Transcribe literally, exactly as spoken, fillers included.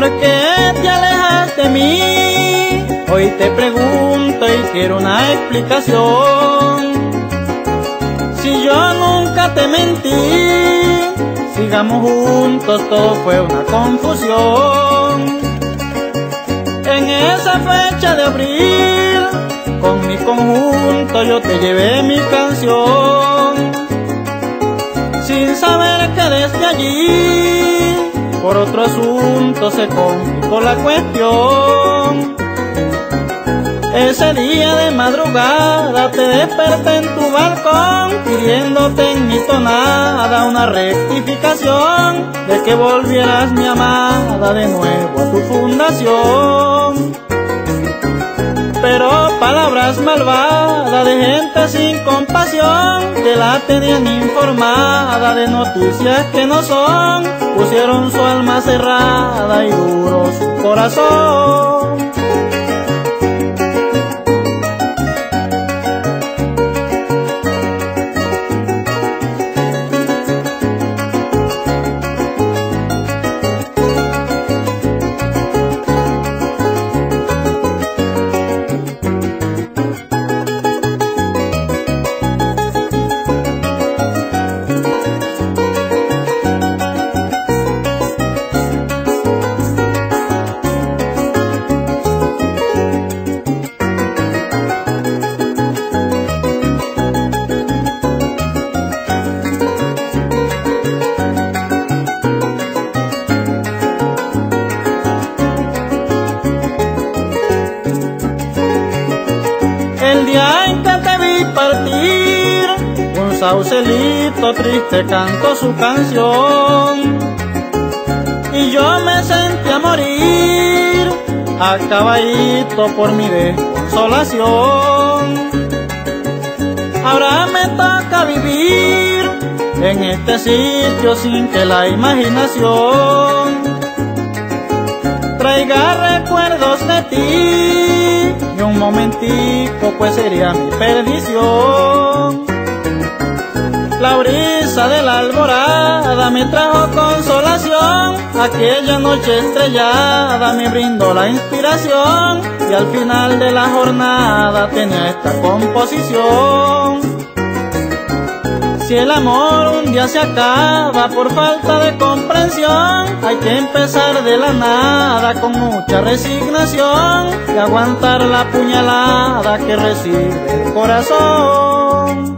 ¿por qué te alejas de mí? Hoy te pregunto y quiero una explicación. Si yo nunca te mentí, sigamos juntos, todo fue una confusión. En esa fecha de abril, con mi conjunto yo te llevé mi canción, sin saber que desde allí por otro asunto se complicó la cuestión. Ese día de madrugada te desperté en tu balcón, pidiéndote en mi tonada una rectificación, de que volvieras mi amada de nuevo a tu fundación. Pero palabras malvadas de gente sin compasión, que la tenían informada de noticias que no son, pusieron su alma cerrada y duro su corazón. El día en que te vi partir, un saucelito triste cantó su canción, y yo me sentí a morir, acabadito por mi desconsolación. Ahora me toca vivir en este sitio sin que la imaginación traiga recuerdos de ti, y un momentico pues sería mi perdición. La brisa de la alborada me trajo consolación, aquella noche estrellada me brindó la inspiración, y al final de la jornada tenía esta composición. Si el amor un día se acaba por falta de comprensión, hay que empezar de la nada con mucha resignación y aguantar la puñalada que recibe el corazón.